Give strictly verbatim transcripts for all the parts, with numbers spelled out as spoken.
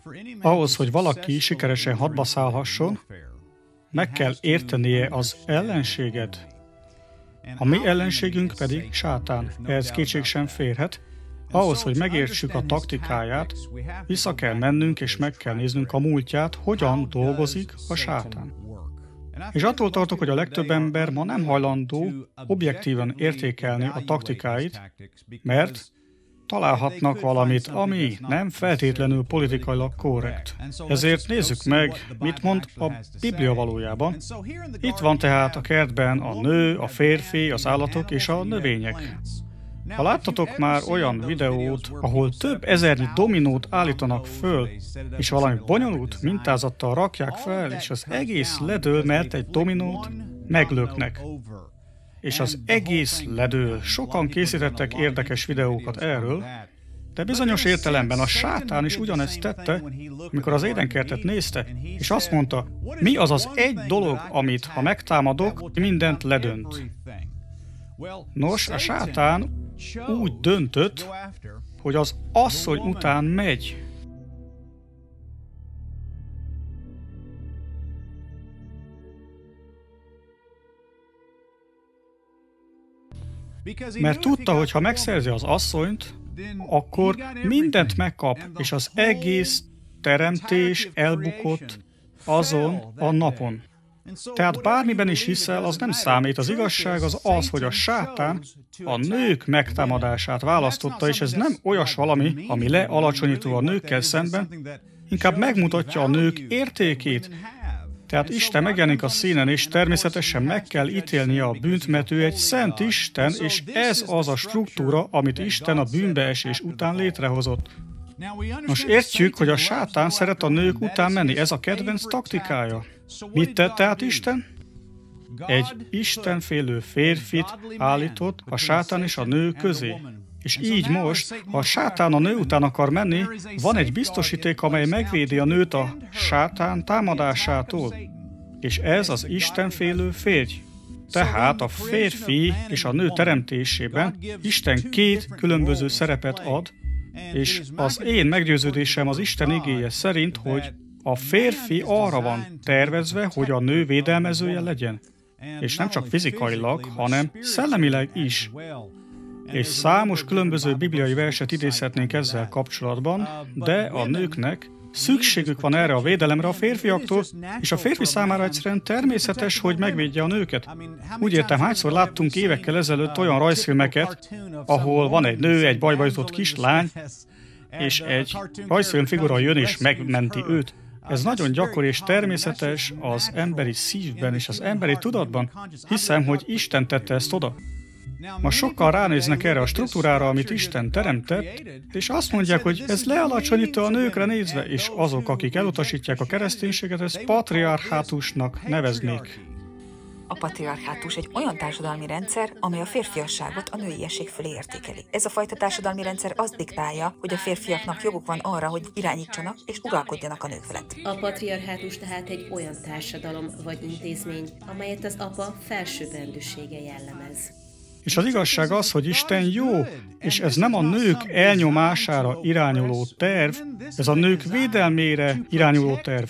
Ahhoz, hogy valaki sikeresen hadba szállhasson, meg kell értenie az ellenséged. A mi ellenségünk pedig sátán. Ehhez kétség sem férhet. Ahhoz, hogy megértsük a taktikáját, vissza kell mennünk és meg kell néznünk a múltját, hogyan dolgozik a sátán. És attól tartok, hogy a legtöbb ember ma nem hajlandó objektíven értékelni a taktikáit, mert találhatnak valamit, ami nem feltétlenül politikailag korrekt. Ezért nézzük meg, mit mond a Biblia valójában. Itt van tehát a kertben a nő, a férfi, az állatok és a növények. Ha láttatok már olyan videót, ahol több ezernyi dominót állítanak föl, és valami bonyolult mintázattal rakják fel, és az egész ledől, mert egy dominót meglöknek. És az egész ledől. Sokan készítettek érdekes videókat erről, de bizonyos értelemben a sátán is ugyanezt tette, amikor az édenkertet nézte, és azt mondta, mi az az egy dolog, amit ha megtámadok, mindent ledönt. Nos, a sátán úgy döntött, hogy az asszony után megy. Mert tudta, hogy ha megszerzi az asszonyt, akkor mindent megkap, és az egész teremtés elbukott azon a napon. Tehát bármiben is hiszel, az nem számít. Az igazság az az, hogy a sátán a nők megtámadását választotta, és ez nem olyas valami, ami lealacsonyító a nőkkel szemben, inkább megmutatja a nők értékét. Tehát Isten megjelenik a színen, és természetesen meg kell ítélnie a bűnt, mert ő egy szent Isten, és ez az a struktúra, amit Isten a bűnbeesés után létrehozott. Most értjük, hogy a sátán szeret a nők után menni, ez a kedvenc taktikája. Mit tett tehát Isten? Egy istenfélő férfit állított a sátán és a nő közé. És így most, ha a sátán a nő után akar menni, van egy biztosíték, amely megvédi a nőt a sátán támadásától. És ez az istenfélő férj. Tehát a férfi és a nő teremtésében Isten két különböző szerepet ad, és az én meggyőződésem az Isten igéje szerint, hogy a férfi arra van tervezve, hogy a nő védelmezője legyen. És nem csak fizikailag, hanem szellemileg is. És számos különböző bibliai verset idézhetnénk ezzel kapcsolatban, de a nőknek szükségük van erre a védelemre a férfiaktól, és a férfi számára egyszerűen természetes, hogy megvédje a nőket. Úgy értem, hányszor láttunk évekkel ezelőtt olyan rajzfilmeket, ahol van egy nő, egy bajba jutott kislány, és egy rajzfilmfigura jön és megmenti őt. Ez nagyon gyakori és természetes az emberi szívben és az emberi tudatban. Hiszem, hogy Isten tette ezt oda. Ma sokkal ránéznek erre a struktúrára, amit Isten teremtett, és azt mondják, hogy ez lealacsonyító a nőkre nézve, és azok, akik elutasítják a kereszténységet, ezt patriarchátusnak neveznék. A patriarchátus egy olyan társadalmi rendszer, amely a férfiasságot a nőiesség fölé értékeli. Ez a fajta társadalmi rendszer azt diktálja, hogy a férfiaknak joguk van arra, hogy irányítsanak és uralkodjanak a nők felett. A patriarchátus tehát egy olyan társadalom vagy intézmény, amelyet az apa felsőbbrendűsége jellemez. És az igazság az, hogy Isten jó, és ez nem a nők elnyomására irányuló terv, ez a nők védelmére irányuló terv.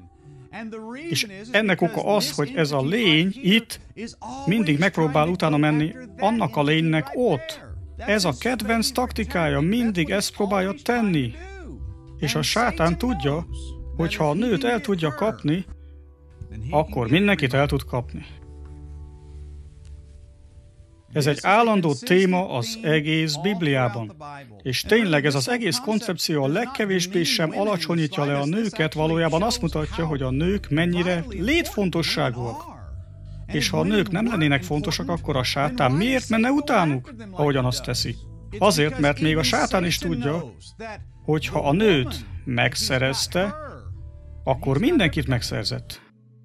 És ennek oka az, hogy ez a lény itt mindig megpróbál utána menni annak a lénynek ott. Ez a kedvenc taktikája, mindig ezt próbálja tenni. És a sátán tudja, hogy ha a nőt el tudja kapni, akkor mindenkit el tud kapni. Ez egy állandó téma az egész Bibliában. És tényleg ez az egész koncepció a legkevésbé sem alacsonyítja le a nőket, valójában azt mutatja, hogy a nők mennyire létfontosságúak. És ha a nők nem lennének fontosak, akkor a sátán miért menne utánuk, ahogyan azt teszi? Azért, mert még a sátán is tudja, hogy ha a nőt megszerezte, akkor mindenkit megszerzett.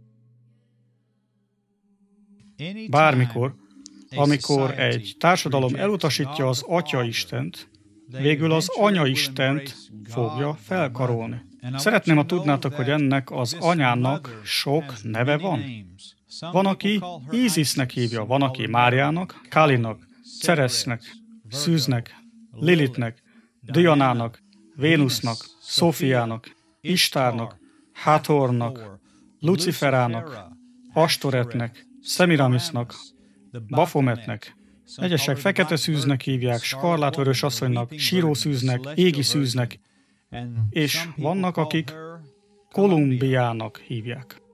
Bármikor, amikor egy társadalom elutasítja az Atyaistent, végül az Anyaistent fogja felkarolni. Szeretném, ha tudnátok, hogy ennek az anyának sok neve van. Van, aki Ízisznek hívja, van, aki Máriának, Kálinak, Ceresznek, Szűznek, Lilitnek, Dianának, Vénusznak, Szófiának, Istárnak, Hathornak, Luciferának, Astoretnek, Szemiramisnak, Baphometnek. Egyesek fekete szűznek hívják, skarlátvörös asszonynak, sírószűznek, égi szűznek, és vannak, akik Kolumbiának hívják.